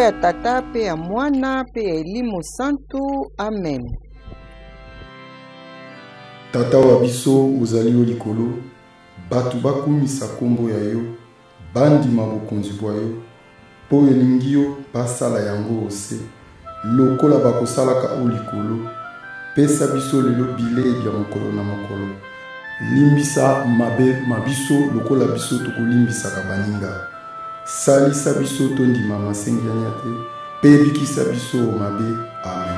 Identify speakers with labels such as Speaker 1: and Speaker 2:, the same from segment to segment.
Speaker 1: ya Tata pe ya Mwana pe ya Elimo Santu. Amen.
Speaker 2: Tata wa biso ozali o likolo, batu bakumisa kombo ya yo, bandima bokonzi bwa yo, po elingi yo basala yango ose, lokola bakosalaka o likolo, pesa biso lelo bilei bya mokolo na mokolo. Limbisa mabe mabiso lokola biso tokolimbisaka baninga. Salisa biso tondima masenganya te, pe bikisa biso mabe. Amen.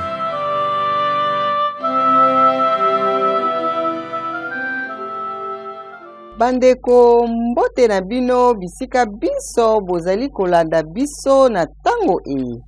Speaker 1: Bandeko, mbote na bino bisika biso bozali kolanda biso na tango e.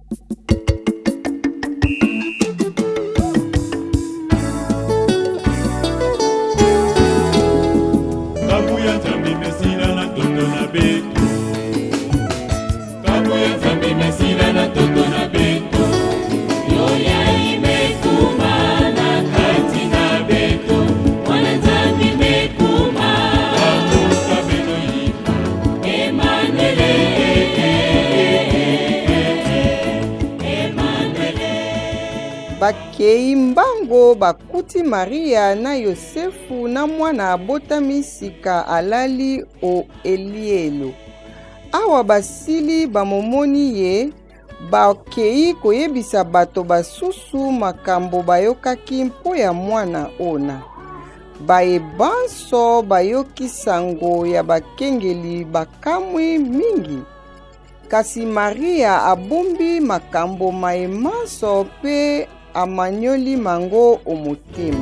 Speaker 1: Bakei mbango bakuti Maria na Yosefu na mwana abotami sika alali o Elielo. Awa basili bamomoni ye, bakei koyebisa bato basusu makambo bayokaki mpo ya mwana ona. Bayebanso bayoki sango ya bakengeli bakamwi mingi. Kasi Maria abumbi makambo maemanso pe amanyoli mango omutima.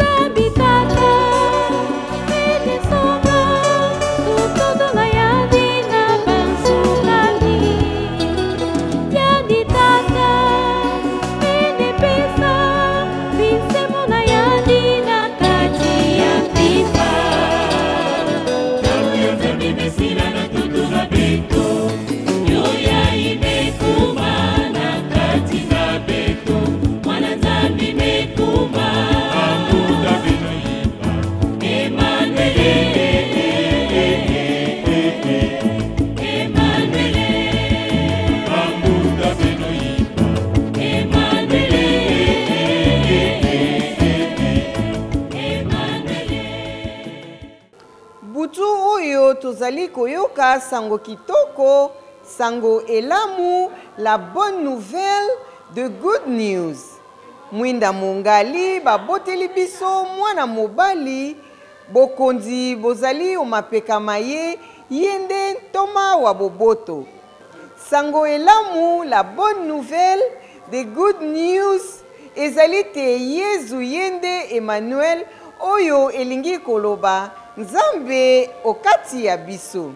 Speaker 1: Tozali koyoka sango kitoko, sango elamu, la bonne nouvelle, de good news. Mwinda mongali baboteli biso mwana mobali, bokonzi bozali omapeka maye yende ntoma wa boboto. Sango elamu, la bonne nouvelle, the good news, ezali te Yezu yende Emmanuel oyo elingi koloba Nzambe okati ya biso.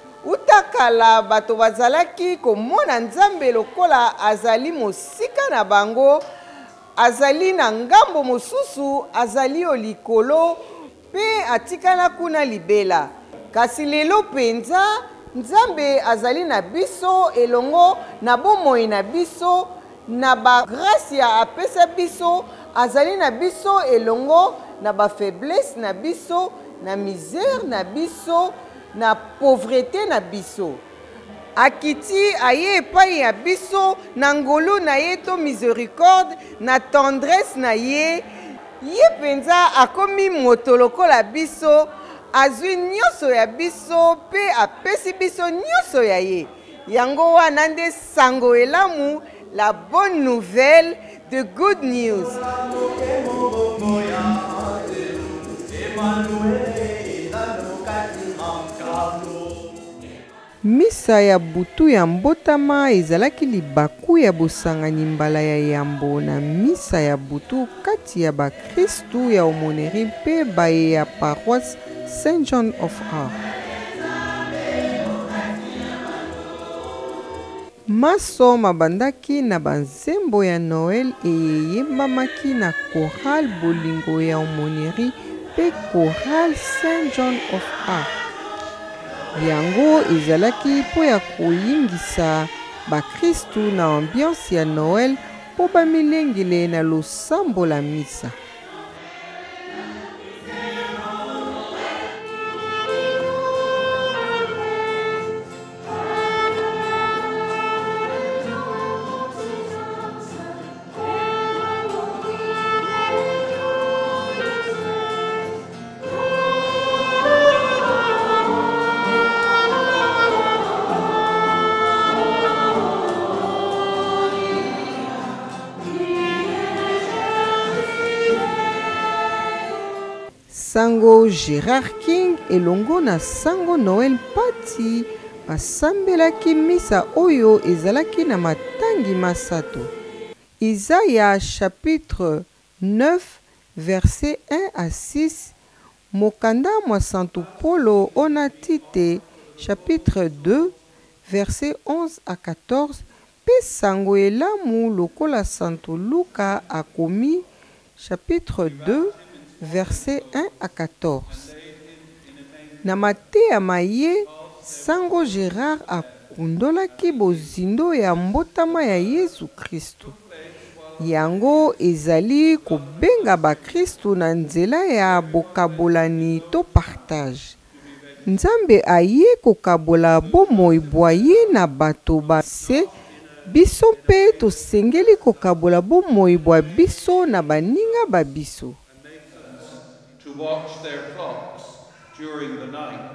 Speaker 1: Utakala bato bazalaki komona Nzambe lokola azali mosika na bango, azali na ngambo mosusu, azali o likolo pe atikala kuna libela. Kasi lelo penza Nzambe azali na biso elongo na bomoi na biso, na ba grâce ya apesa biso, azali na biso elongo na ba faiblesse na biso, na misère na biso, na pauvreté na biso. Akiti aye epai ya biso na ngolu na ye to miséricorde, na tendresse na ye, ye penza akomi moto lokola biso, azwi nyonso ya biso pe apesi biso nyonso ya ye. Yango wana nde sango elamu, la bonne nouvelle, the good news. Misa ya butu ya mbotama ezalaki libaku ya bosangani mbala ya yambo na misa ya butu kati ya bakristu ya omoneri mpe baye ya paroisse Saint John of Arc. Maso mabandaki na banzembo ya Noël eyembamaki na chorale bolingo ya omoneri pe chorale Saint John of Arc. Yango ezalaki po ya koyingisa bakristu na ambiance ya Noël po bamilengele na losambo la misa. sango Gérard King elongo na sango Noël Pati basambelaki misa oyo ezalaki na matangi masato. Isaïa chapitre 9 verset 1 à 6, mokanda mwa Santo Polo onatite chapitre 2 verset 11 à 14, pe sango elamu lokola Santo Luka akomi chapitre 2 verset 1 à 14. Na mateya maye sango Gérard akundolaki bozindo ya mbotama ya Yesu Kristu. Yango ezali kobenga bakristu na nzela ya bokabolani to partage. Nzambe aye kokabola bomoi bwaye na bato base, biso mpe tosengeli kokabola bomoi bwa biso na baninga babiso.
Speaker 3: To watch their flocks during the night.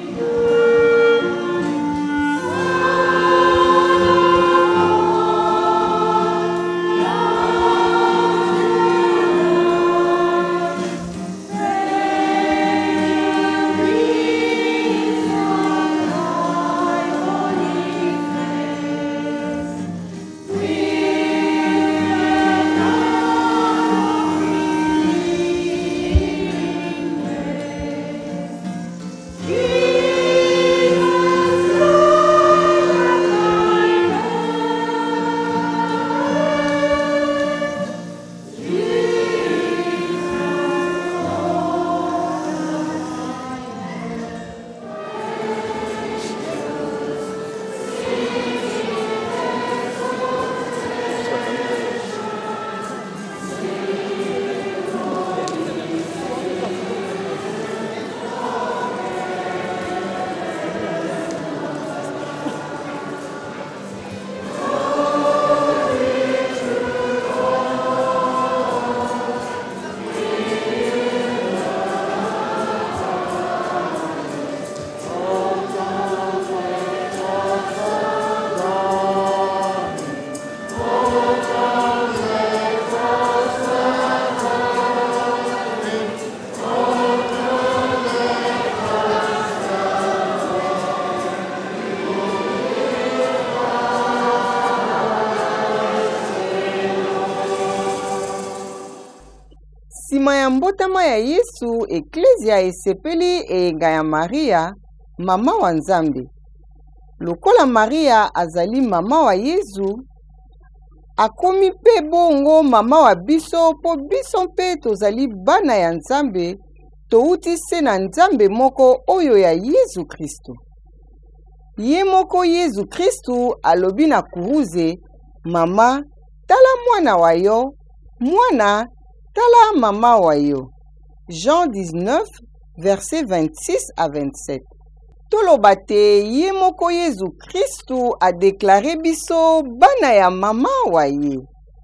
Speaker 1: Sima ya mbotama ya Yesu, Eklezia esepeli enga ya Maria, mama wa Nzambe. Lokola Maria azali mama wa Yesu, akomi pe bongo mama wa biso po biso mpe tozali bana ya Nzambe, touti se na Nzambe moko oyo ya Yesu Kristu. Ye moko Yesu Kristu alobi na kuruze, mama, tala mwana wa yo, mwana, tala mama wa yo. Jean 19, verset 26 à 27. Toloba te ye moko Yesu Kristu a déclaré biso bana ya mama wa ye.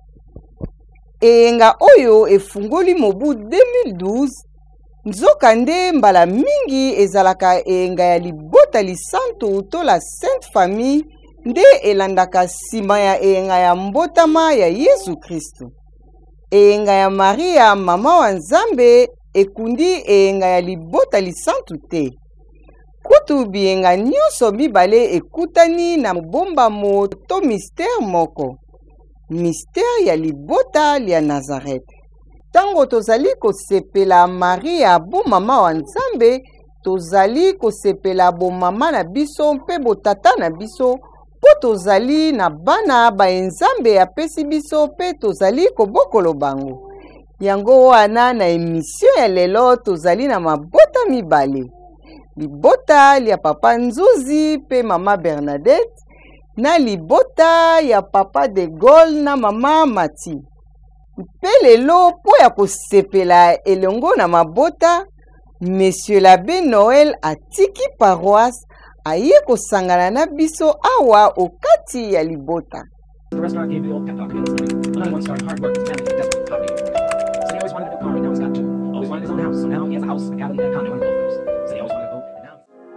Speaker 1: Enga oyo efungoli mobu 2012, nzoka nde mbala mingi ezalaka enga ya libota lisantu to la Sainte Famille nde elandaka sima ya enga ya mbotama ya Yesu Kristu. Enga ya Maria mama wa Nzambe ekundi enga ya libota lisantu te. Kutu bienga nyonso mibale ekutani na mobombamo to mystère moko. Mystère ya libota lia Nazareth. Tango tozali kosepela Maria bo mama wa Nzambe, tozali kosepela bo mama na biso mpe bo tata na biso, po tozali na bana ba Nzambe apesi biso pe tozali kobokolo bango. Yango wana na emission ya lelo tozali na mabota mibale. Libota lia papa Nzuzi pe mama Bernadette, na libota ya papa de Gaulle na mama Mati. Pe lelo po ya kosepela elongo na mabota, Monsieur l'abbé Noël atiki paroisse aye kosangana na biso awa okati ya libota.
Speaker 4: The restaurant gave the old pep talk to inside. Another one started hard work, his family, desperate poverty. Said he always wanted a new car, and now he's got two. Always wanted his own house, so now he has a house, a cabin, and a condo in the Gold Coast. Said he always wanted a boat, and now...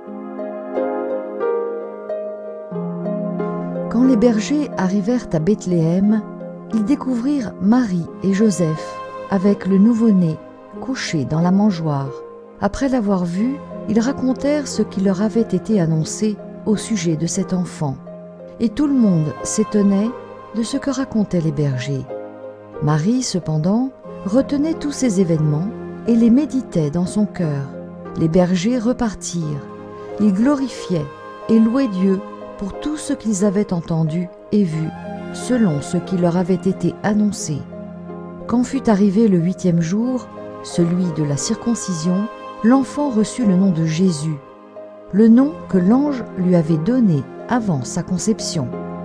Speaker 5: Quand les bergers arrivèrent à Bethléem, ils découvrirent Marie et Joseph avec le nouveau-né couché dans la mangeoire. Après l'avoir vu, ils racontèrent ce qui leur avait été annoncé au sujet de cet enfant. Et tout le monde s'étonnait de ce que racontaient les bergers. Marie, cependant, retenait tous ces événements et les méditait dans son cœur. Les bergers repartirent. Ils glorifiaient et louaient Dieu pour tout ce qu'ils avaient entendu et vu, selon ce qui leur avait été annoncé. Quand fut arrivé le 8e jour, celui de la circoncision, l'enfant reçut le nom de Jésus, le nom que l'ange lui avait donné avant sa conception.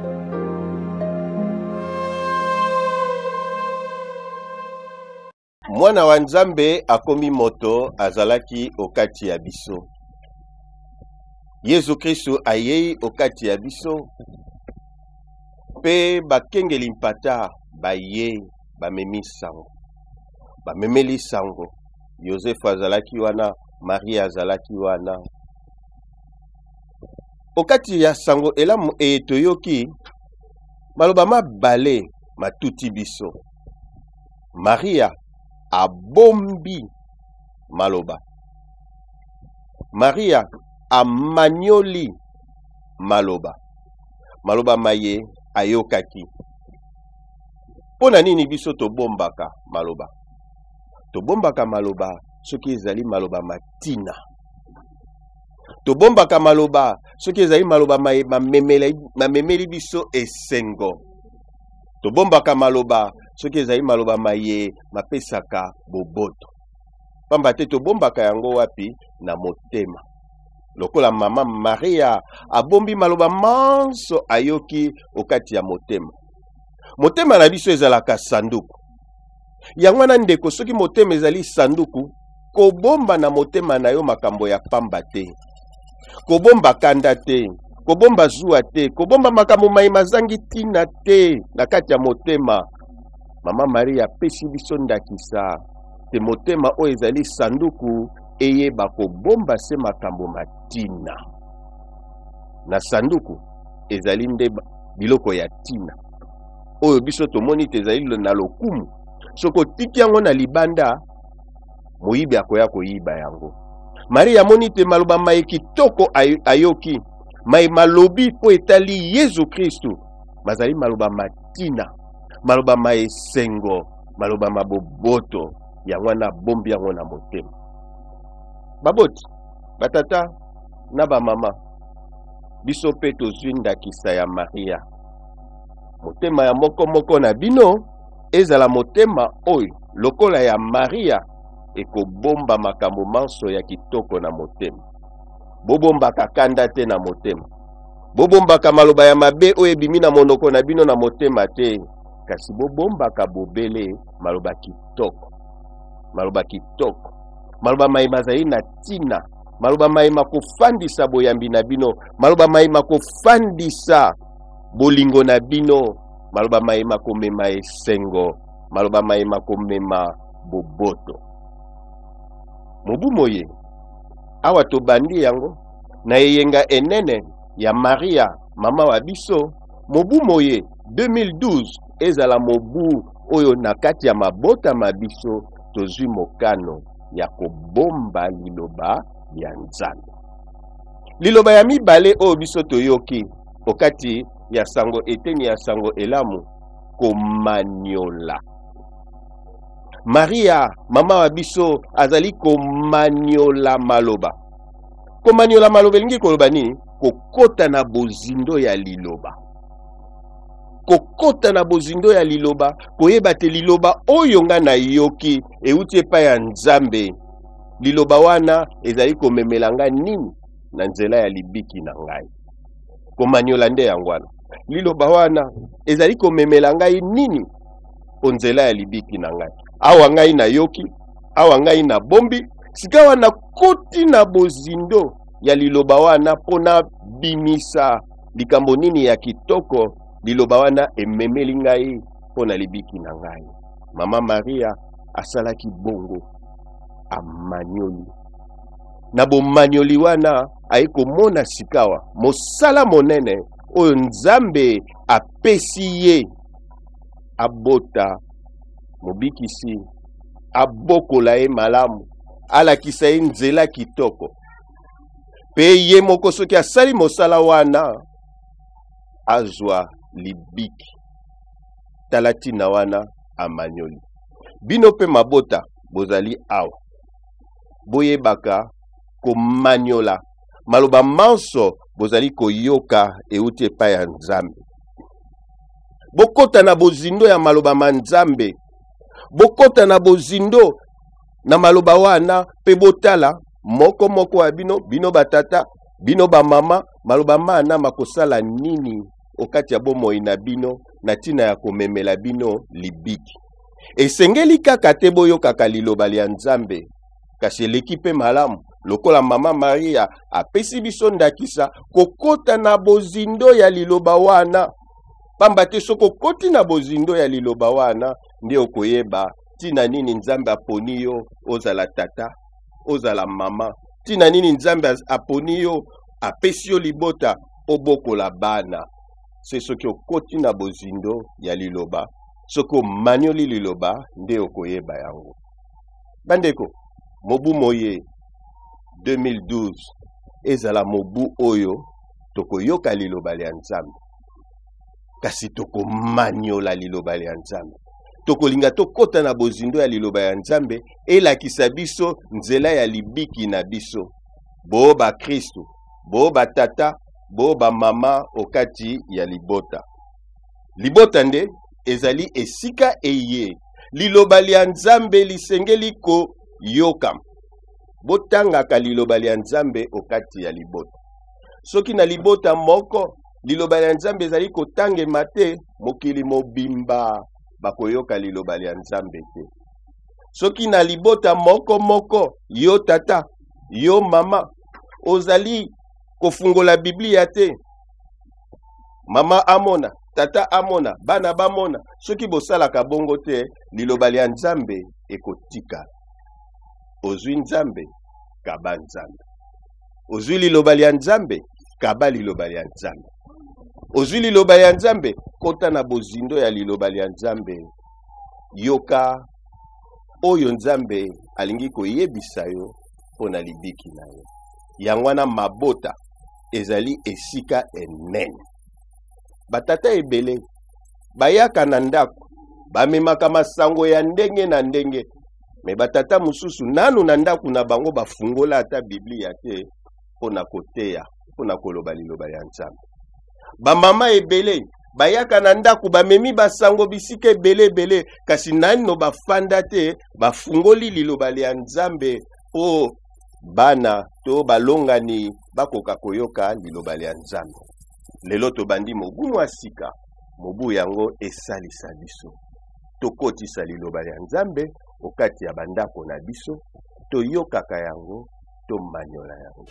Speaker 6: Mwana wa Nzambe akomi moto azalaki okati ya biso. Yesu Kristo ayei okati ya biso. Pe bakengeli mpata baye bamemi sango. Bamemeli sango. Yosefu azalaki wana, Maria azalaki wana. Okati ya sango elamu toyoki maloba mabale matuti biso. Maria abombi maloba. Maria amanioli maloba. Maloba maye ayokaki. Pona nini biso tobombaka maloba? Tobombaka maloba soki ezali maloba matina. Tobombaka maloba soki ezali maloba maye mamemeli biso esengo. Tobombaka maloba soki ezali maloba maye mapesaka boboto. Pamba te tobombaka yango wapi? Na motema. Lokola mama Maria abombi maloba manso ayoki okati ya motema. Motema na biso ezalaka sanduku. Yango wana ndeko soki motema ezali sanduku, kobomba na motema na yo makambo ya pamba te. Kobomba kanda te, kobomba zuwa te, kobomba makambo mai mazangi tina te na kati ya motema. Mama Maria pesi biso ndakisa te motema o ezali sanduku eyeba kobomba se makambo matina. Na sanduku ezali nde biloko ya tina. Oyo biso tomoni te ezali na lokumu. Soko tiki yango na libanda, moyibi akoya koyiba yango. Maria moni te maloba mai kitoko ayoki. Mai malobi po etali Yesu Kristo. Mazali maloba matina. Maloba mai sengo. Maloba maboboto. Yango na bombi yango na motema. Baboti, batata, na ba mama. Biso pe tozwi ndakisa ya Maria. Motema ya moko na bino. Ezala motema oyo lokola ya Maria ekobomba makambo manso ya kitoko na motema. Bobomba kakanda te na motema. Bobomba maloba ya mabe oyo ebimi na monoko na bino na motema te. Kasi bobomba bobele maloba kitoko. Maloba kitoko. Maloba mai mazali na tina. Maloba mai makofandisa boyambi na bino. Maloba mai makofandisa bolingo na bino. Maloba maima komema esengo. Maloba maima komema boboto. Mobu moye. Awa tobandi yango. Na eyenga enene ya Maria, mama wa biso. Mobu moye 2012 ezala mobu oyo nakati ya mabota mabiso tozwi mokano ya kobomba liloba ya Nzambe. Liloba ya mibale oyo biso toyoki okati ya sango eteni ya sango elamu komaniola. Maria, mama wa biso, azali komaniola maloba. Komaniola maloba lingi koloba ni kokota na bozindo ya liloba. Kokota na bozindo ya liloba, koyeba te liloba oyo nga na yoki euti epa ya Nzambe. Liloba wana ezali komemelanga nini na nzela ya libiki na ngai. Komaniola nde yangwana. Liloba wana ezali komemela ngai nini onzela ya libiki na ngai. Awa ngai na yoki, awa ngai na bombi, sika wana koti na bozindo ya liloba wana pona bimisa likambo nini ya kitoko. Liloba wana ememeli ngai pona libiki na ngai. Mama Maria asalaki bongo amanioli. Na bomanioli wana aiko mona sikawa mosala monene oyo Nzambe apesi ye abota mobikisi abokola ye malamu alakisa ye nzela kitoko pe ye moko soki asali mosala wana azwa libiki tala ntina wana amanyoli. Bino pe mabota bozali awa boyebaka komanyola maloba manso bozali koyoka euti epai ya Nzambe. Bokota na bozindo ya maloba ma Nzambe, bokota na bozindo na maloba wana pe botala moko moko ya bino, bino batata, bino ba mama, maloba mana makosala nini okati ya bomoi na bino na ntina ya komemela bino libiki. Esengeli kaka te boyokaka liloba ya Nzambe, kasi eleki pe malamu lokola mama Maria apesi biso ndakisa kokota na bozindo ya liloba wana. Pamba te soko koti na bozindo ya liloba wana nde okoyeba tina nini Nzambe aponi yo ozala tata, ozala mama, tina nini Nzambe aponi yo apesi yo libota obokola bana. Se soki okoti na bozindo ya liloba, soko manioli liloba nde okoyeba yango. Bandeko, mobu moye 2012 ezala mobu oyo tokoyoka liloba ya Nzambe. Kasi toko maniola liloba ya Nzambe. Toko linga tokota na bozindo ya liloba ya Nzambe elakisa biso nzela ya libiki na biso. Bo ba Kristo, bo ba tata, bo ba mama okati ya libota. Libota nde ezali esika eye. Liloba ya Nzambe lisengeli ko yokam. Botangaka liloba ya Nzambe okati ya libota. Soki na libota moko liloba ya Nzambe ezali kotange mate mokili mobimba bakoyoka liloba ya Nzambe te. Soki na libota moko yo tata, yo mama ozali kofungola Biblia te. Mama amona, tata amona, bana bamona. Soki bosalaka bongo te liloba ya Nzambe ekotika. Ozwi Nzambe kaba Nzambe. Ozwi liloba ya Nzambe kaba liloba ya Nzambe. Ozwi liloba ya Nzambe kota na bozindo ya liloba ya Nzambe. Yoka oyo Nzambe alingi koyebisa yo pona libiki na yo. Yangwana mabota ezali esika enene. Batata ebele bayaka na ndako bamemaka masango ya ndenge na ndenge. Me batata mususu nanu na ndako na bango bafungola ata Biblia te pona koteya, pona koloba liloba ya Nzambe. Ba mama ebele bayaka na ndako bamemi basango bisika ebele kasi nano bafanda te bafungoli liloba ya Nzambe o bana to balongani bakoka koyoka liloba ya Nzambe. Lelo tobandi mobu mwasika, mobu yango esalisa biso. Tokotisa liloba ya Nzambe okati ya bandako na biso, toyokaka yango, tomanyola yango.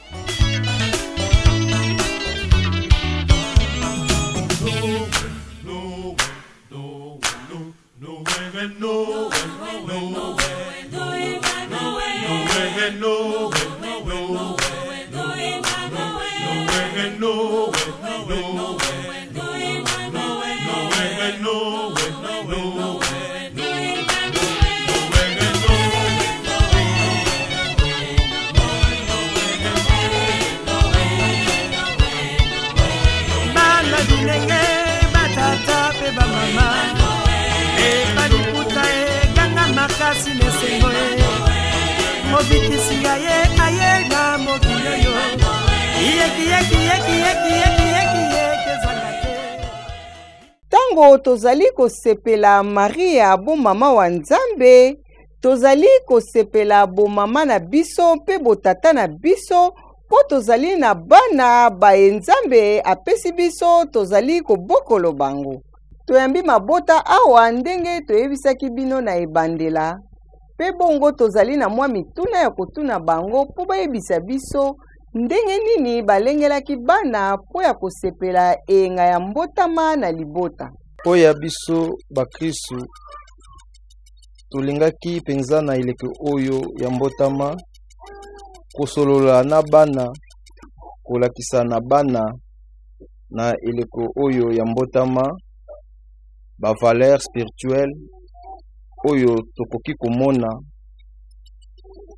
Speaker 1: Tango tozali kosepela Maria bo mama wa Nzambe, tozali kosepela bo mama na biso pe botata na biso, po tozali na bana ba Nzambe apesi biso tozali kobokolo bango. Toyambi mabota awa ndenge toyebisaki bino na ebandela. Pe bongo tozali na mwa mituna ya kotuna bango po bayebisa biso ndenge nini balengelaki bana po ya kosepela enga ya mbotama na libota.
Speaker 7: Oya biso bakristu tolingaki penza na eleke oyo ya mbotama kosolola na bana, kolakisa na bana na eleko oyo ya mbotama ba valeur spirituelle oyo tokoki komona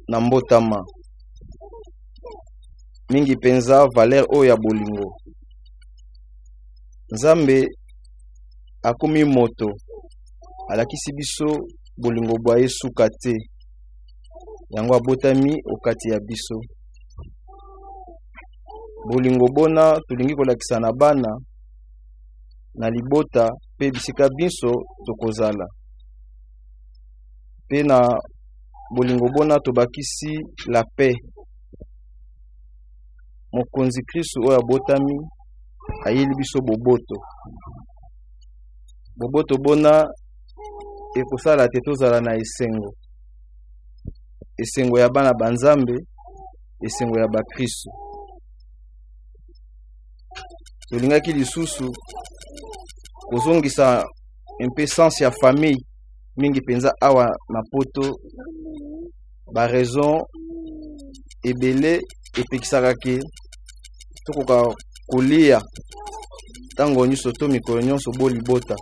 Speaker 7: na mbotama mingi penza valer oyo ya bolingo. Nzambe akomi moto alakisi biso bolingo bwa ye suka te, yango abotami okati ya biso. Bolingo bona tolingi kolakisa na bana na libota pe bisika biso tokozala. Pe na bolingo bona tobakisi la paix. Mokonzi Kristu oyo abotami ayeli biso boboto. Boboto bona ekosala te tozala na esengo. Esengo ya bana banzambe, esengo ya bakristu. Tolingaki lisusu kozongisa mpe sens ya famille mingi penza awa na poto ba raison ebele epekisaka ke tokoka kolia tango nyonso to mikolo nyonso bolibota.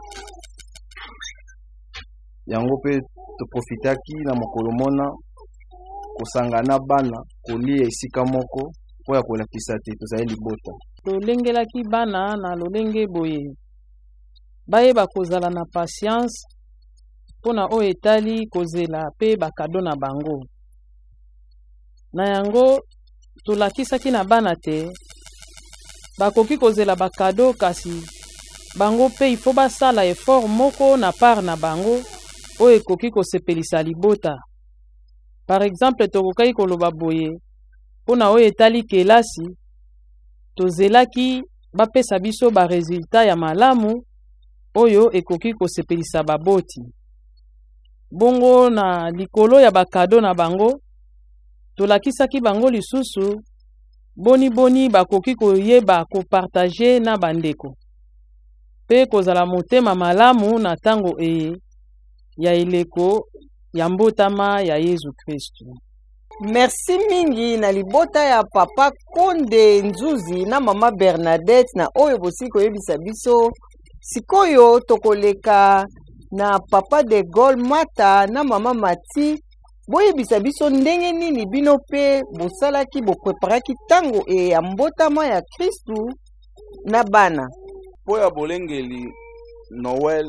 Speaker 7: Yango pe toprofitaki na mokolo mona kosangana bana kolia esika moko po ya kolakisa te tozali libota.
Speaker 8: Tolengelaki bana na lolenge boye bayeba kozala na patience mpona oyo etali kozela pe bakado na bango. Na yango tolakisaki na bana te bakoki kozela bakado, kasi bango pe ifo basala effort moko na part na bango oyo ekoki kosepelisa libota. Par exemple, tokokaki koloba boye mpona oyo etali kelasi tozelaki bapesa biso ba resultat ya malamu oyo ekoki kosepelisa baboti. Bongo na likolo ya bakado na bango tolakisaki bango lisusu boni bakoki koyeba kopartage na bandeko pe kozala motema malamu na tango ya eleko ya mbotama ya Yesu Kristu.
Speaker 1: Merci mingi na libota ya papa Konde Nzuzi na mama Bernadette na oyo bosi koyebisa biso. Sikoyo tokoleka na papa de Gaulle Mata na mama Mati boyebisa biso ndenge nini bino pe bosalaki bopreparaki tango ya mbotama ya Kristu na bana.
Speaker 9: Po ya bolengeli Noel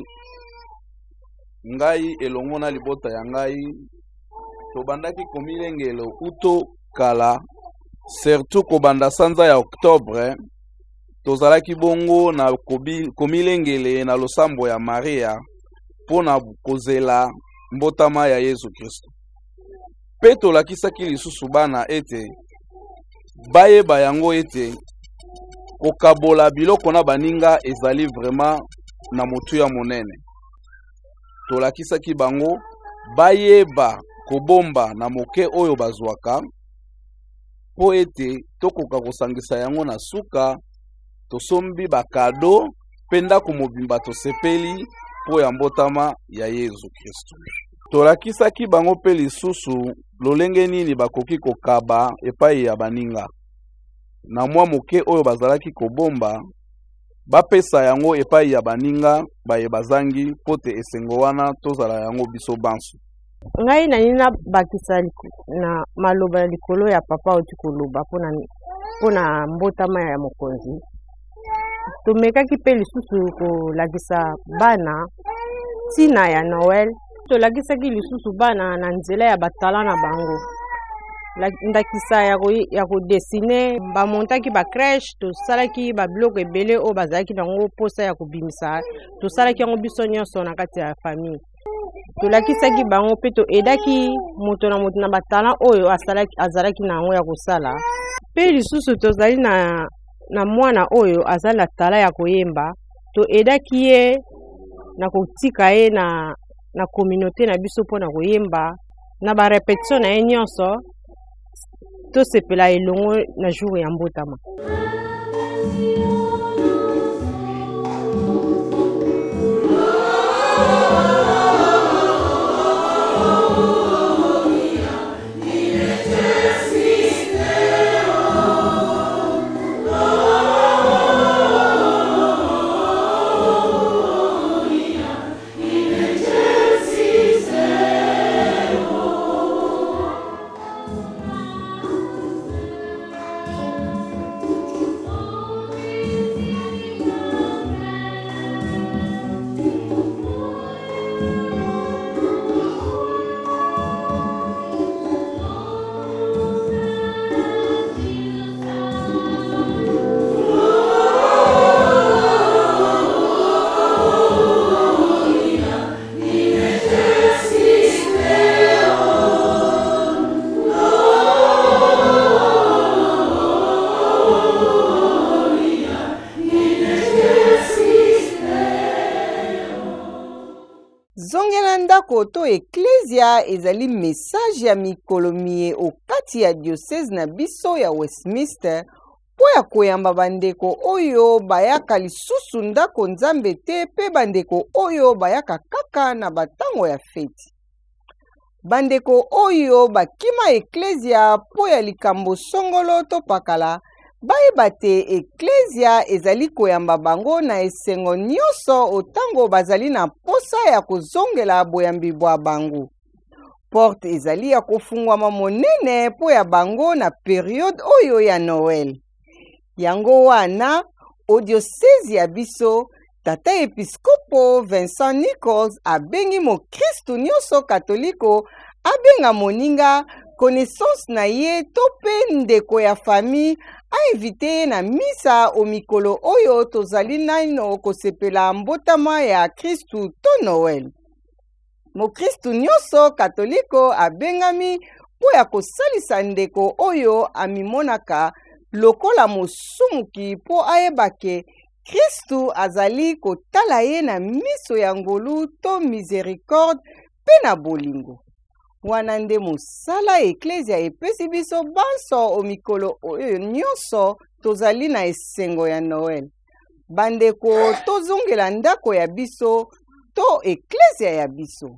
Speaker 9: ngai elongo na libota ya ngai tobandaki komilengelo uto kala, surtout kobanda sanza ya Octobre tozalaki bongo na komilengele na losambo ya Maria pona kozela mbotama ya Yesu Kristo. Pe tolakisaki lisusu bana ete bayeba yango ete kokabola biloko na baninga ezali vraiment na motu ya monene. Tolakisaki bango bayeba kobomba na moke oyo bazwaka po ete tokoka kosangisa yango na suka tosombi bakado penda kumobimba tosepeli po ya mbotama ya Yesu Kristo. Tolakisaki bango pe lisusu lolenge nini bakoki kokaba epai ya baninga na mwa moke oyo bazalaki kobomba bapesa yango epai ya baninga baye bazangi pote esengo wana tozala yango biso banso.
Speaker 10: Ngai na nina bakisa na maloba ya likolo ya papa oti koloba pona mbotama ya mokonzi. Tomekaki pe lisusu kolakisa bana tina ya Noel. Tolakisaki lisusu bana na nzela ya batala na bango. Ndakisa ya kodesine bamontaki ba crèche, tosalaki ba biloko ebele o bazalaki nango posa ya kobimisa. Tosalaki yango biso nyonso na kati ya famille. Tolakisaki bango pe toedaki moto na batala oyo azalaki nango ya kosala. Pe lisusu tozali na mwana oyo azali na tala ya koyemba, toedaki ye na kotika ye na communauté na biso pona koyemba na ba repetition na ye nyonso tosepela elongo na jour ya mbotama.
Speaker 1: ecclesia ezali message ya mikolo mie okati ya diocese na biso ya Westminster po ya koyamba bandeko oyo bayaka lisusu ndako nzambe te pe bandeko oyo bayaka kaka na batango ya feti. Bandeko oyo bakima ecclesia po ya likambo songolo to pakala bayeba te ecclesia ezali koyamba bango na esengo nyonso otango bazali na posa ya kozongela boyambi bwa bango. Porte ezali ya kofungwama monene po ya bango na periode oyo ya Noel. Yango wana odiosezi ya biso tata episkopo Vincent Nichols abengi mokristu nyonso katoliko abenga moninga connaissance na ye to pe ndeko ya famille ainvite ye na misa o mikolo oyo tozali naino kosepela mbotama ya Kristu to Noel. Mokristu nyonso katoliko abengami po ya kosalisa ndeko oyo amimonaka lokola mosumuki po ayebake Kristu azali kotala ye na miso ya ngolu to miséricorde pe na bolingo. Wana nde mosala ecclesia epesi biso banso o mikolo oyo nyonso tozali na esengo ya Noel. Bandeko tozongela ndako ya biso to ecclesia ya biso.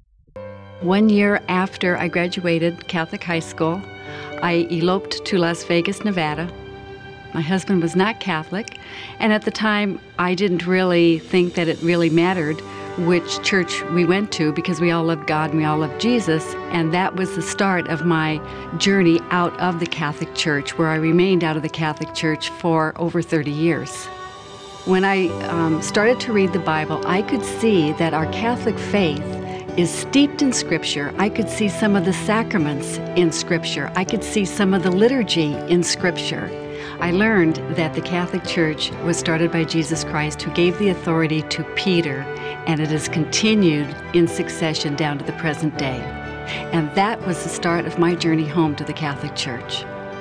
Speaker 11: 1 year after I graduated Catholic high school, I eloped to Las Vegas, Nevada. My husband was not Catholic, and at the time I didn't really think that it really mattered which church we went to because we all loved God and we all loved Jesus, and that was the start of my journey out of the Catholic Church, where I remained out of the Catholic Church for over 30 years. When I started to read the Bible, I could see that our Catholic faith is steeped in Scripture. I could see some of the sacraments in Scripture. I could see some of the liturgy in Scripture. I learned that the Catholic Church was started by Jesus Christ, who gave the authority to Peter, and it has continued in succession down to the present day. And that was the start of my journey home to the Catholic Church.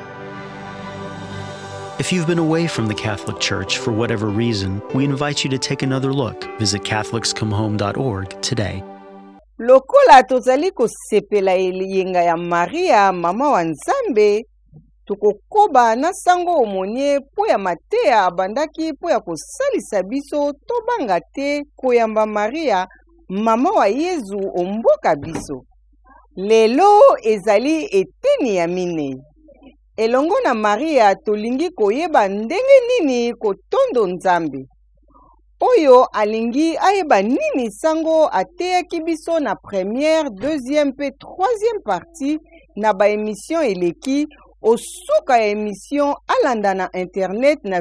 Speaker 12: If you've been away from the Catholic Church for whatever reason, we invite you to take another look. Visit catholicscomehome.org today.
Speaker 1: Lokola tozali kosepela yenga ya Maria, mama wa Nzambe, tukokoba na sango omonie po ya Mateya abandaki po ya kosalisa biso tobanga te koyamba Maria, mama wa Yezu omboka biso. Lelo ezali eteni ya minei. Elongo na Maria tolingi koyeba ndenge nini kotondo Nzambe. Oyo alingi ayeba nini sango ateyaki biso na première, deuxième pe troisième partie na ba émission eleki osuka ya émission alanda na internet na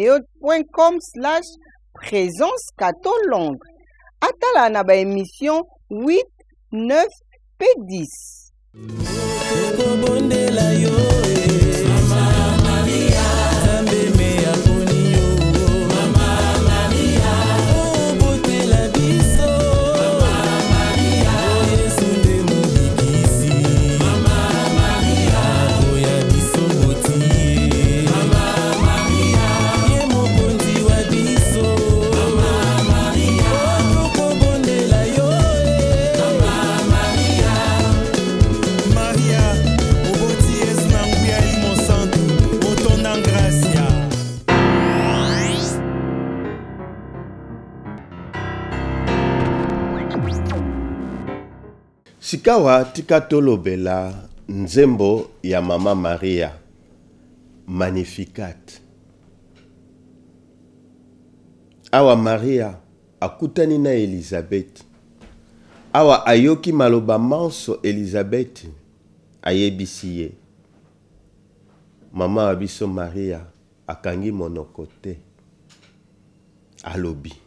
Speaker 1: vimeo.com/présence Cato Londres. Atala na ba émission 8, 9 pe 10.
Speaker 6: Sikawa tika tolobela nzembo ya mama Maria Magnificat. Awa Maria akutani na Elizabeth. Awa ayoki maloba manso Elizabeth ayebisi ye. Mama abiso Maria akangi monoko te. Alobi.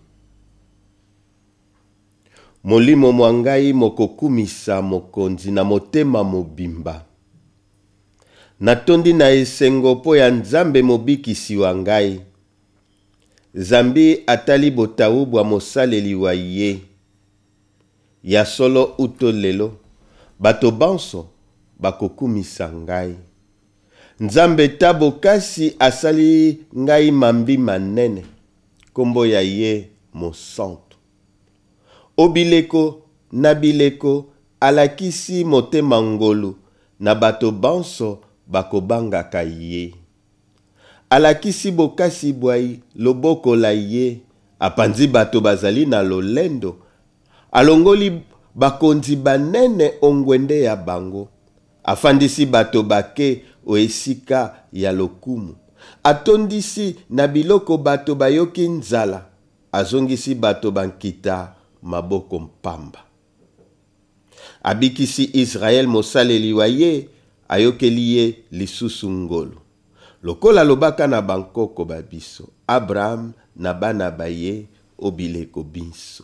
Speaker 6: Molimo mwangai mokokumisa mokonzi na motema mobimba. Natondi na esengo po ya Nzambe mobikisi wa ngai. Zambi atali botau bwa mosaleli wa ye. Ya solo uto lelo, bato banso bakokumisa ngai. Nzambe tabo kasi asali ngai mambi manene, kombo ya ye mosanto. Obileko, nabileko, alakisi motema ngolu na bato banso bakobangaka ye. Alakisi bokasi bwai loboko la ye, apanzi bato bazali na lolendo, alongoli bakonzi banene ongwende ya bango, afandisi bato bake oesika ya lokumu, atondisi na biloko bato bayoki nzala, azongisi bato bankita maboko mpamba. Abikisi Israel mosaleli wa ye, ayokeli ye lisusu ngolu. Lokola lobaka na bankoko babiso, Abraham na bana baye obileko binso.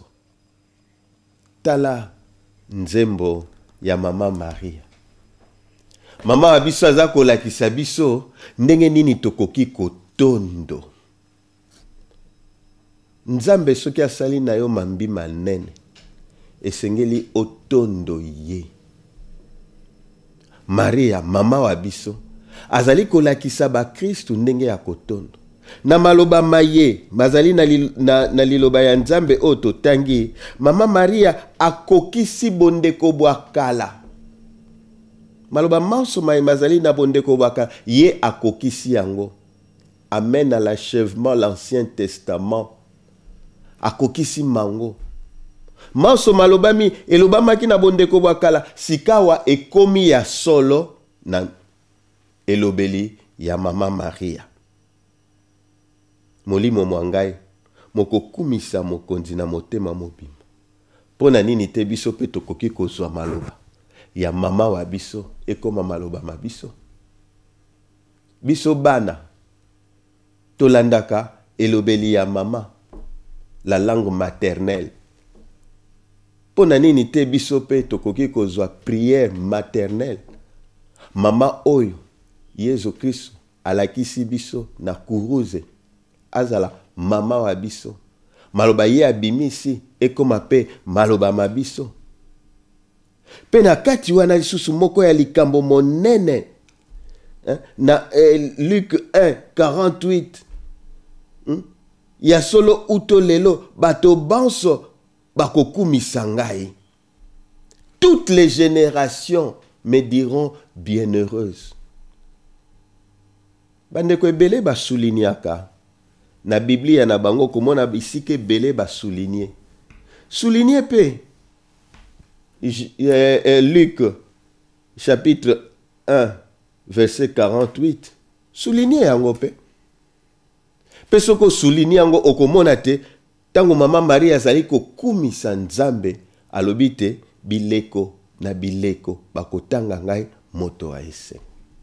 Speaker 6: Tala nzembo ya mama Maria. Mama wabiso aza kolakisa biso ndenge nini tokoki kotondo. Nzambe soki asali na yo mambi manene, esengeli otondo ye. Maria, mama wabiso, azali kolakisa ba Kristu ndenge ya kotondo. Na maloba maye, bazali na liloba ya Nzambe o totangi, mama Maria akokisi bondeko bwakala. Maloba manso maye mazali na bondeko bwakala, ye akokisi yango. Amen à l'achèvement l'Ancien Testament. Akokisi mango. Manso malobami elobamaki na bondeko bwakala, sikawa ekomi ya solo na elobeli ya mama Maria. Molimo mwangai, moko kumisa mokonzi na motema mobima. Pona nini te biso pe tokoki kozwa maloba ya mama wa biso ekoma maloba mabiso. Biso bana tolandaka elobeli ya mama, la langue maternelle. Pona nini te biso pe tokoki kozwa prière maternelle. Mama oyo Yesu Kristo alakisi biso na kuruze, azala mama wa biso. Maloba ye abimisi ekoma pe maloba mabiso. Pe na kati wana lisusu moko ya likambo monene, na Luc 1:48, ya solo uto lelo bato banso bakokumisa ngai. Toutes les générations me diront bienheureuse. Bandeko ebele basouliniaka. Na Biblia na bango komona bisike ebele basoulinie. Soulinie pe. Luc chapitre 1 verset 48. Soulinie yango pe. Pe soko soulinie yango okomona te. Tango mama Maria azali kokumisa Nzambe alobi te bileko na bileko bakotanga ngai moto wa ese.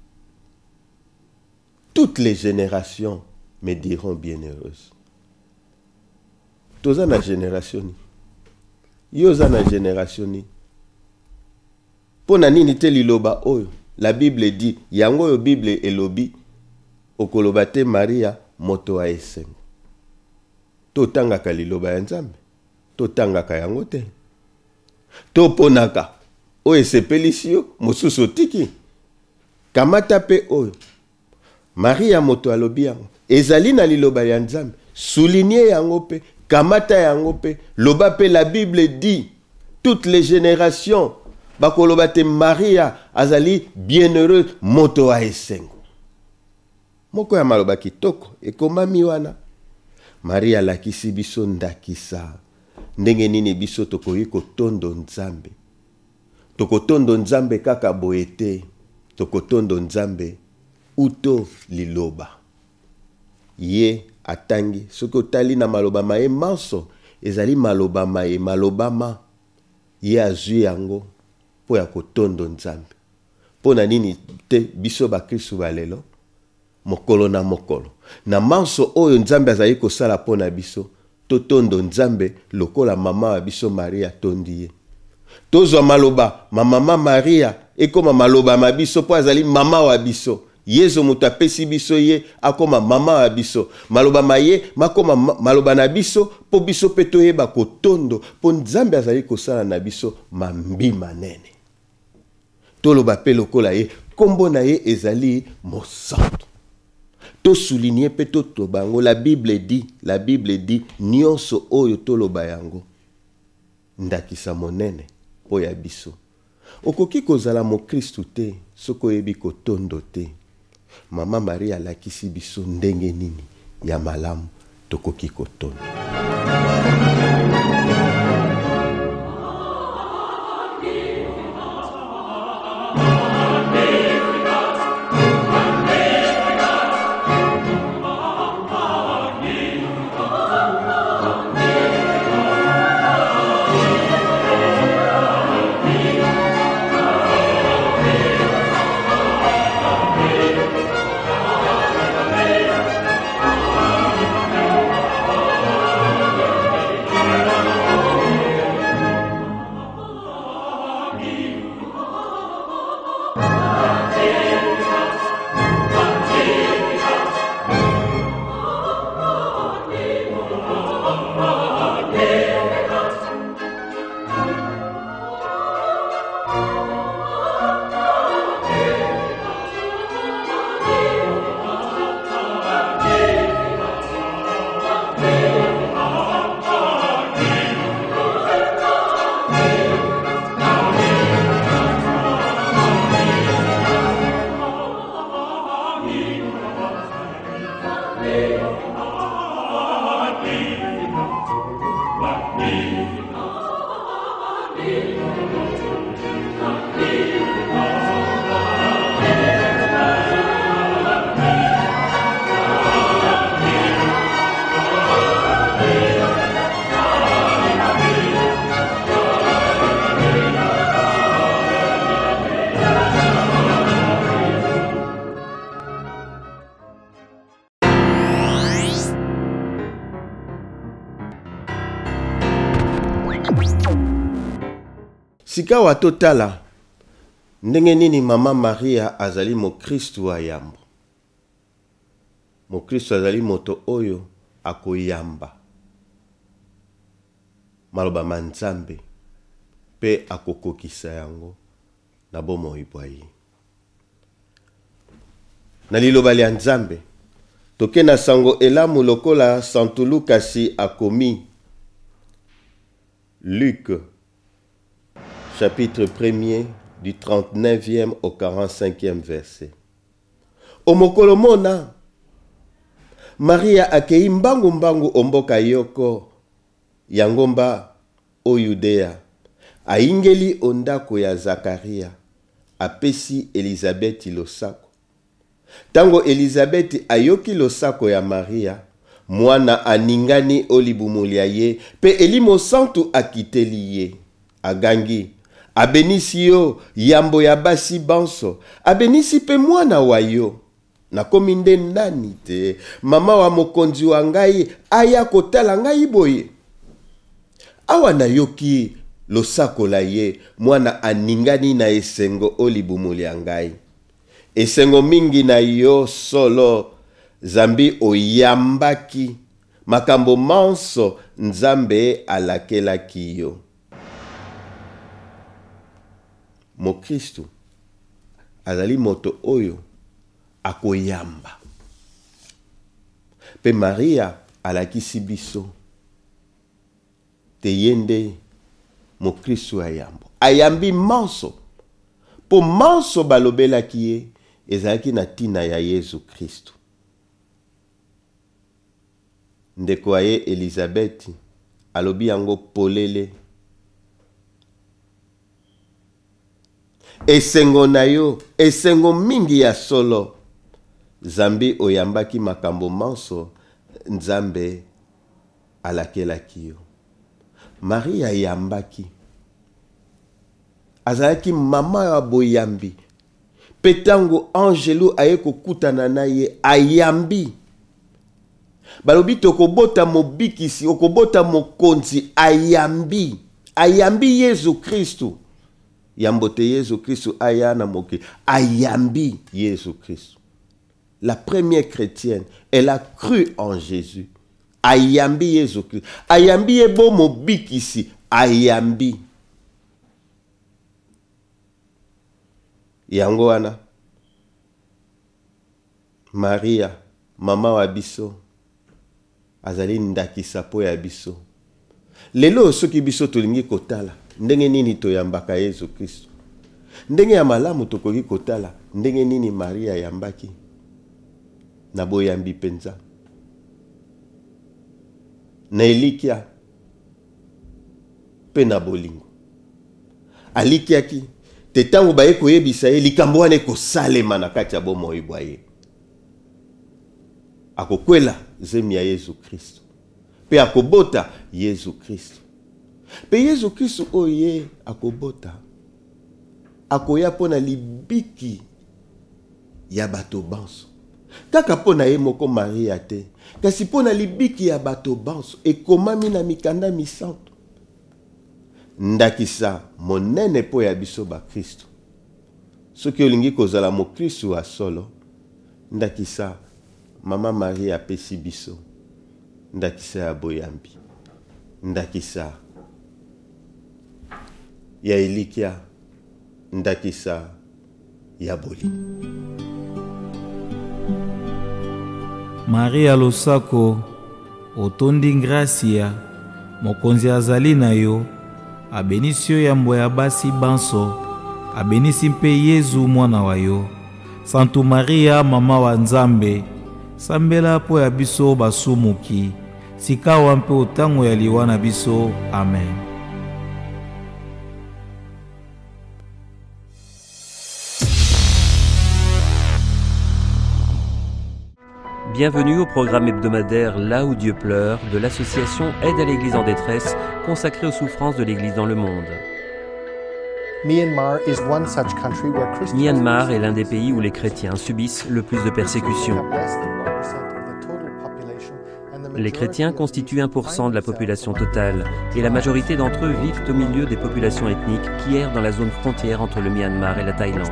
Speaker 6: Toutes les générations me diront bienheureuse. Toza na génération ni. Yoza na génération ni. Pona nini te liloba oyo. La Bible dit, yango yo Bible elobi, okoloba te Maria moto wa ese. Totangaka liloba ya Nzambe. Totangaka yango te. Toponaka. Oyo esepelisi yo, mosusu tiki. Kamata pe oyo. Maria moto alobi yango. Ezali na liloba ya Nzambe. Souligner yango pe. Kamata yango pe. Loba pe la Bible dit. Toutes les générations. Bakoloba te Maria azali bienheureux moto wa esengo. Moko ya maloba kitoko. Ekomami wana. Maria lakisi biso ndakisa. Ndenge nini biso tokoki kotondo Nzambe. Tokotondo Nzambe kaka boete. Tokotondo Nzambe uto liloba. Ye atangi. Soko tali na maloba mae manso. Ezali maloba mae malobama. Ye azui yango. Po ya kotondo Nzambe. Po na nini te biso ba Kristu balelo. Mokolo na mokolo. Na manso oyo Nzambe azali kosala po na biso. Totondo Nzambe lokola mama wa biso Maria tondi ye. Tozwa maloba mama Maria ekoma maloba mabiso po azali mama wa biso. Yesu mutu apesi biso ye akoma mama wa biso. Maloba maye makoma maloba na biso po biso pe toyeba kotondo po Nzambe azali kosala na biso mambi manene. Toloba pe lokola ye kombo na ye ezali mosantu. To souligner pe to bango la Bible dit nyonso oyo toloba yango ndakisa monene po ya biso Okoki kozala mo Kristu te soko oyebi kotondo te. Mama Maria alakisi biso ndenge nini ya malamu tokoki kotondo. Sika watotala ndenge nini mama Maria azali mo Kristu ayambo. Mo Kristu azali moto oyo akoyamba maloba manzambe pe akokokisa yango na bomoi bwayi. Na liloba lya nzambe toke na sango elamu lokola Santulu kasi akomi. Luc chapitre 1er du 39e au 45e verset. Omokolo mona Maria akei mbangu omboka yoko yangomba o Yudea. Aingeli ondako ya Zakaria apesi Elizabeth losako. Tango Elizabeth ayoki losako ya Maria, mwana aningani olibumuli ya ye, pe elimo santu akiteli ye. Agangi, abenisi yo yambo ya basi banso, abenisi pe mwana wa yo. Nakomi nde nani te, mama wa mokonzi wa ngai aya kotala ngai boye. Awa na yoki losako la ye, mwana aningani na esengo olibumuli ya ngai. Esengo mingi na yo solo, zambi oyambaki, makambo manso nzambe alakelaki yo. Mo Kristu azali moto oyo akoyamba. Pe Maria alakisi biso te yende mo Kristu ayambo. Ayambi manso. Po manso balobelaki ye ezalaki na tina ya Yesu Kristu. Ndeko aye Elizabeth alobi yango polele. Esengo na yo, esengo mingi ya solo. Zambi oyambaki makambo manso, nzambe alakelaki yo. Maria yambaki. Azalaki mama ya boyambi. Petango angelo aye kokutana na ye ayambi. Balobi tokobota mobikisi, okobota mokonzi ayambi. Ayambi Yesu Kristu. Yambote Yesu Kristu ayana moke. Ayambi Yesu Kristu. La première chrétienne, elle a cru en Jésus. Ayambi Yesu Kristu. Ayambi ebo mobikisi. Ayambi. Yango wana. Maria, mama wa biso. Azali ndakisa po ya biso. Lelo soki biso tolingi kotala. Ndenge nini toyambaka Yesu Kristu. ndenge ya malamu tokoki kotala ndenge nini Maria yambaki na boyambi penza na elikia pe na bolingo alikiaki te ntango baye koyebisa ye likambo wana ekosalema na kati ya bomoi bwa ye akokwela zemi ya Yesu Kristo pe akobota Yesu Kristo pe Yesu Kristo oyo ye akobota akoya pona libiki ya bato banso kaka pona ye moko Maria te kasi pona libiki ya bato banso ekomami na mikanda misanto ndakisa monene po ya biso ba Kristo soki olingi kozala mo Kristo a solo ndakisa mama Maria apesi biso ndakisa ya boyambi ndakisa ya elikia ndakisa ya boli.
Speaker 13: Maria Losako otondi gracia mokonzi azali na yo abenisi yo yambo ya basi banso abenisi mpe Yezu mwana wa yo. Santu Maria mama wa Nzambe sambela po ya biso basumuki sikawa mpe otango ya liwa na biso. Amen.
Speaker 14: Bienvenue au programme hebdomadaire Là où Dieu pleure de l'association Aide à l'Église en détresse consacrée aux souffrances de l'Église dans le monde. Myanmar est l'un des pays où les chrétiens subissent le plus de persécutions. Les chrétiens constituent 1% de la population totale et la majorité d'entre eux vivent au milieu des populations ethniques qui errent dans la zone frontière entre le Myanmar et la Thaïlande.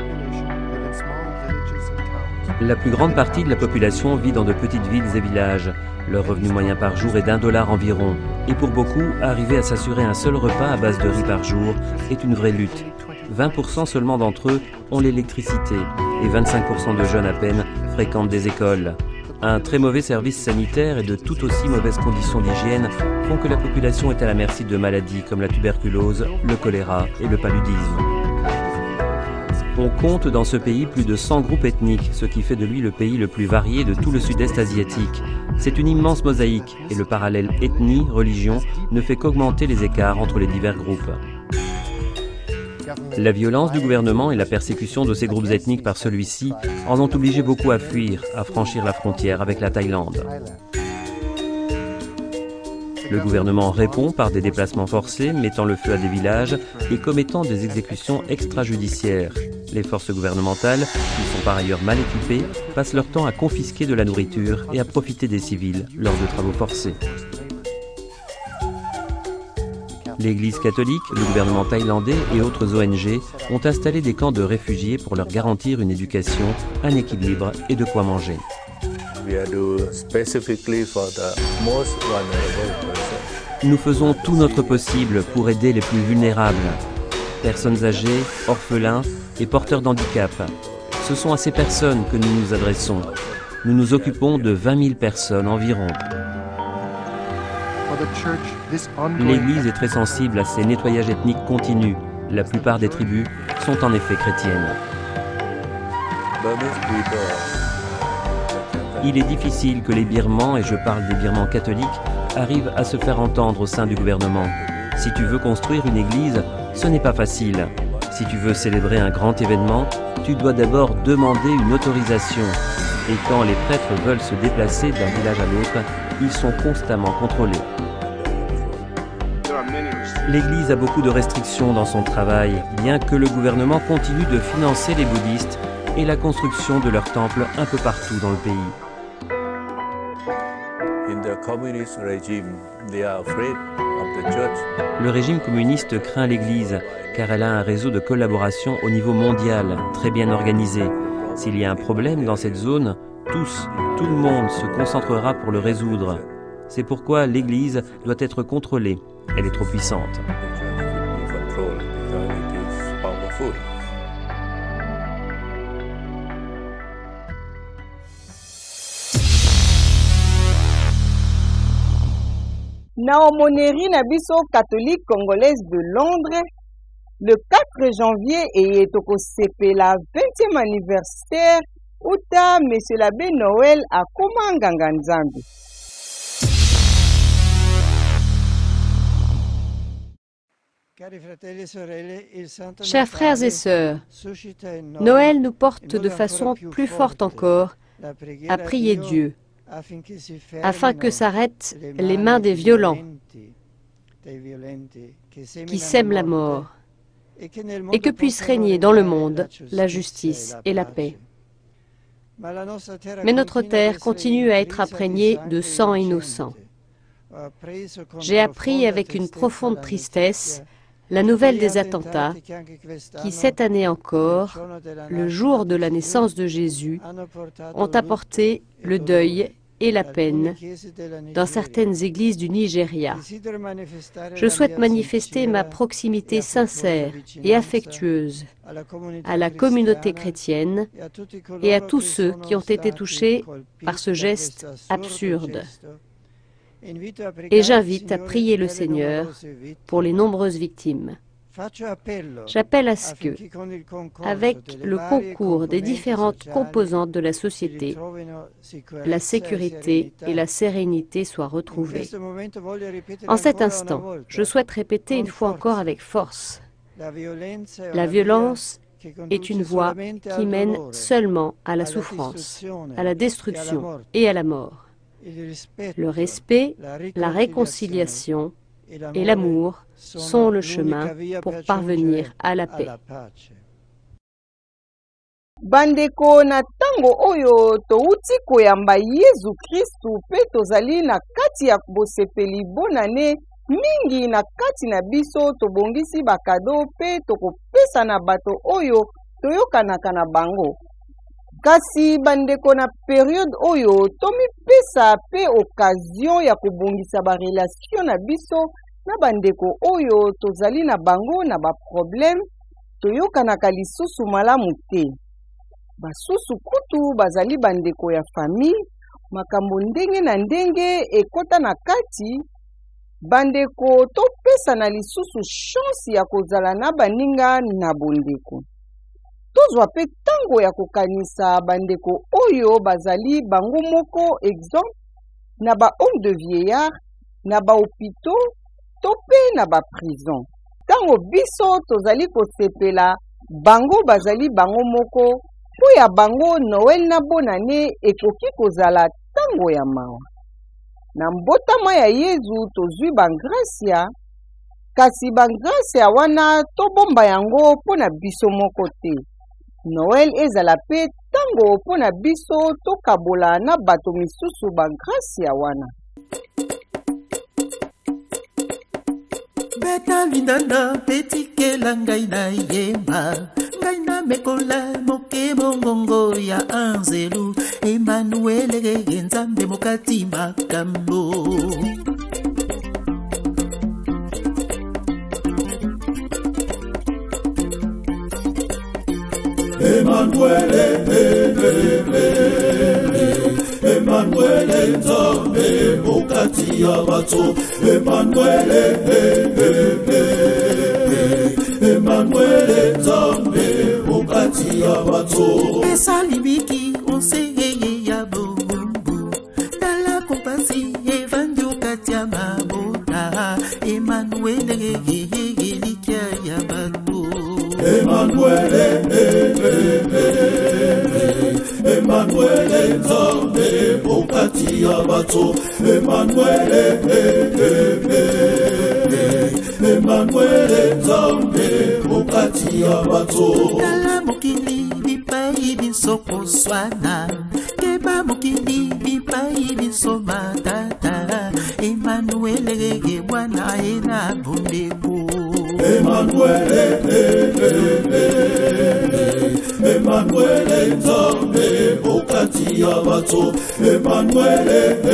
Speaker 14: La plus grande partie de la population vit dans de petites villes et villages. Leur revenu moyen par jour est d'$1 environ. Et pour beaucoup, arriver à s'assurer un seul repas à base de riz par jour est une vraie lutte. 20% seulement d'entre eux ont l'électricité et 25% de jeunes à peine fréquentent des écoles. Un très mauvais service sanitaire et de tout aussi mauvaises conditions d'hygiène font que la population est à la merci de maladies comme la tuberculose, le choléra et le paludisme. On compte dans ce pays plus de 100 groupes ethniques, ce qui fait de lui le pays le plus varié de tout le sud-est asiatique. C'est une immense mosaïque et le parallèle ethnie-religion ne fait qu'augmenter les écarts entre les divers groupes. La violence du gouvernement et la persécution de ces groupes ethniques par celui-ci en ont obligé beaucoup à fuir, à franchir la frontière avec la Thaïlande. Le gouvernement répond par des déplacements forcés, mettant le feu à des villages et commettant des exécutions extrajudiciaires. Les forces gouvernementales, qui sont par ailleurs mal équipées, passent leur temps à confisquer de la nourriture et à profiter des civils lors de travaux forcés. L'Église catholique, le gouvernement thaïlandais et autres ONG ont installé des camps de réfugiés pour leur garantir une éducation, un équilibre et de quoi manger. Nous faisons tout notre possible pour aider les plus vulnérables, personnes âgées, orphelins et porteurs d'handicap. Ce sont à ces personnes que nous nous adressons. Nous nous occupons de 20 000 personnes environ. L'Église est très sensible à ces nettoyages ethniques continus. La plupart des tribus sont en effet chrétiennes. Il est difficile que les Birmans, et je parle des Birmans catholiques, arrivent à se faire entendre au sein du gouvernement. Si tu veux construire une église, ce n'est pas facile. Si tu veux célébrer un grand événement, tu dois d'abord demander une autorisation. Et quand les prêtres veulent se déplacer d'un village à l'autre, ils sont constamment contrôlés. L'Église a beaucoup de restrictions dans son travail, bien que le gouvernement continue de financer les bouddhistes et la construction de leurs temples un peu partout dans le pays. Le régime communiste craint l'Église, car elle a un réseau de collaboration au niveau mondial, très bien organisé. S'il y a un problème dans cette zone, tout le monde se concentrera pour le résoudre. C'est pourquoi l'Église doit être contrôlée. Elle est trop puissante.
Speaker 1: Na aumônerie na biso catholique congolaise de Londres Le 4 janvier et tokosepela 20e anniversaire uta Monsieur l'abbé Noël à Nganga Nzambe.
Speaker 15: Chers frères et sœurs, Noël nous porte de façon plus forte encore à prier Dieu, afin que s'arrêtent les mains des violents qui sèment la mort, et que puisse régner dans le monde la justice et la paix. Mais notre terre continue à être imprégnée de sang innocent. J'ai appris avec une profonde tristesse la nouvelle des attentats qui, cette année encore, le jour de la naissance de Jésus, ont apporté le deuil et la peine dans certaines églises du Nigeria. Je souhaite manifester ma proximité sincère et affectueuse à la communauté chrétienne et à tous ceux qui ont été touchés par ce geste absurde. Et j'invite à prier le Seigneur pour les nombreuses victimes. J'appelle à ce que, avec le concours des différentes composantes de la société, la sécurité et la sérénité soient retrouvées. En cet instant, je souhaite répéter une fois encore avec force: la violence est une voie qui mène seulement à la souffrance, à la destruction et à la mort. Le respect, la réconciliation et l'amour sont le chemin pour parvenir à la paix.
Speaker 1: Bandeko na tango oyo touti koyamba Yesu Kristu pe tozali na kati ya bosepeli bonane mingi na kati na biso tobongisi bakado pe tokopesa na bato oyo toyokanaka na bango. Kasi bandeko na periode oyo tomipesa pe occasion ya kobongisa ba relation na biso na bandeko oyo tozali na bango na ba problème toyokanaka lisusu malamu te. Basusu kutu bazali bandeko ya famille, makambo ndenge na ndenge ekota na kati, bandeko topesa na lisusu chance ya kozala na baninga na bondeko. Tozwa pe tango ya kokanisa bandeko oyo bazali bango moko exemple na ba homme de vieillard, na ba hôpitaux, to pe na ba prison. Tango biso tozali kosepela bango bazali bango moko, po ya bango Noël na bonane ekoki kozala tango ya mawa. Na mbotama ya Yezu tozwi bangracia, kasi bangracia wana tobomba yango po na biso moko te. Noël ezala pe tango po na biso tokabola na bato misusu bangracia wana.
Speaker 16: Beta lindanda petikela ngai na yemba, ngai na mekola moke mongongo ya anzelu, Emmanuel nzambe mokati makambo.
Speaker 17: Emmanuel nzambe mokati ya bato, Emmanuel nzambe mokati ya bato.
Speaker 16: Esali biki onseye ya bongo, dala kompasi evandio kati ya mabota, Emmanuel likia ya bato.
Speaker 17: Emmanuel nzambe mokati ya bato, Emmanuel nzambe mokati ya bato.
Speaker 16: Tala mokili bipai biso koswana, keba mokili bipai biso matata, Emmanuel bwana ena bondeko.
Speaker 17: Emmanuel nzambe mokati ya bato, Emmanuel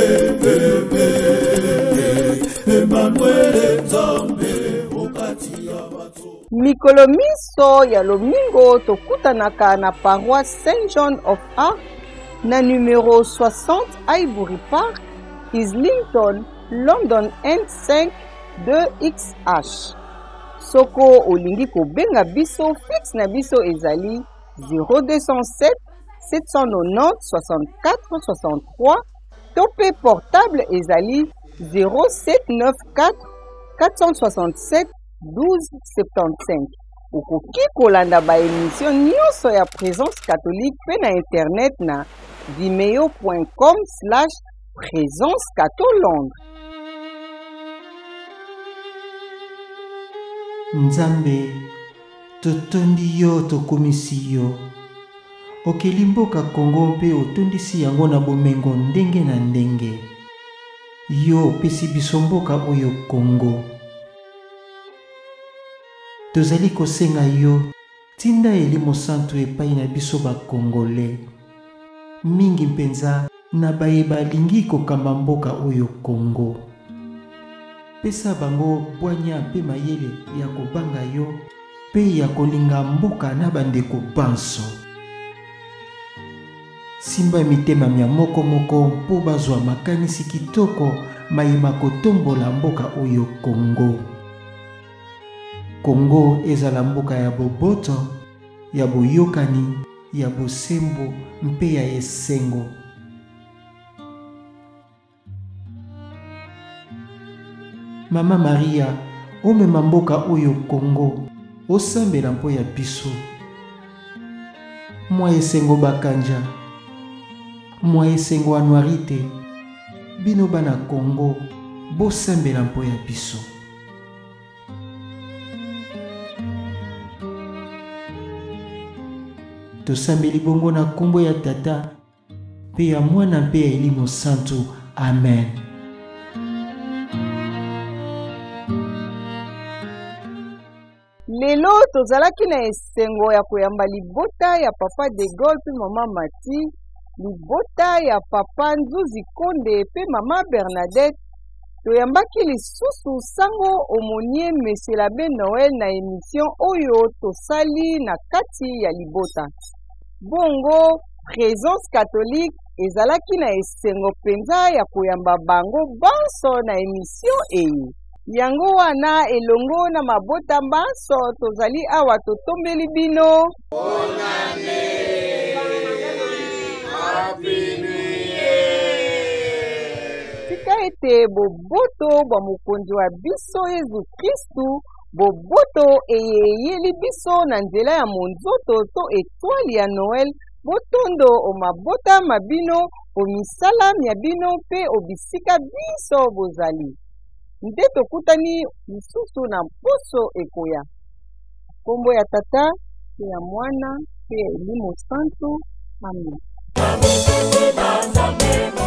Speaker 17: nzambe mokati ya bato.
Speaker 1: Mikolo miso ya lomingo tokutanaka na paroisse Saint John of Arc na numéro 60 Highbury Park, Islington, London N5 2XH. soko olingi kobenga biso fixe na biso ezali 0207 790 64 63 to pe portable ezali 0794 467 12 75. Okoki kolanda ba émission nyonso ya Présence Catholique pe na internet na vimeo.com/Présence Catho Londres.
Speaker 16: Nzambe totondi yo tokomisi yo okeli mboka Kongo mpe otondisi yango na bomengo ndenge na ndenge. Yo opesi biso mboka oyo Kongo. Tozali kosenga yo tinda elimo santu epai na biso bakongole mingi mpenza na bayeba lingi kokamba mboka oyo Kongo. Pesa bango bwanya mpe mayele ya kobanga yo mpe ya kolinga mboka na bandeko banso. Simba mitema mya moko mpo bazwa makanisi kitoko mayima kotombola mboka oyo Kongo. Kongo ezala mboka ya boboto, ya boyokani, ya bosembo mpe ya esengo. Mama Maria, omema mboka oyo Kongo, osambela mpo ya biso. Mwa esengo bakanja, mwa esengo anuarite, bino bana Kongo, bosambela mpo ya biso. Tosambeli bongo na kombo ya Tata, pe ya Mwana mpe ya Elimo Santo. Amen.
Speaker 1: Lelo tozalaki na esengo ya koyamba libota ya Papa de Gaulle pe Mama Mati, libota ya Papa Nzuzi Konde pe Mama Bernadette. Toyambaki lisusu sango omonie Monsieur l'Abbé Noël na émission oyo tosali na kati ya libota. Bongo Présence Catholique ezalaki na esengo penza ya koyamba bango banso na émission eyi. Yango wana elongo na mabota banso tozali awa totombeli bino.
Speaker 17: Bonane! Happy New
Speaker 1: Tika ete boboto bwa mokonzi wa biso Yesu Kristu, boboto eyeyeli biso na nzela ya monzoto to etwali ya Noel, botondo o mabota mabino, o misala mya bino pe o bisika biso bozali. Nde tokutani lisusu na poso ekoya. Kombo ya Tata, pe ya Mwana, pe ya Elimo Santo. Amen.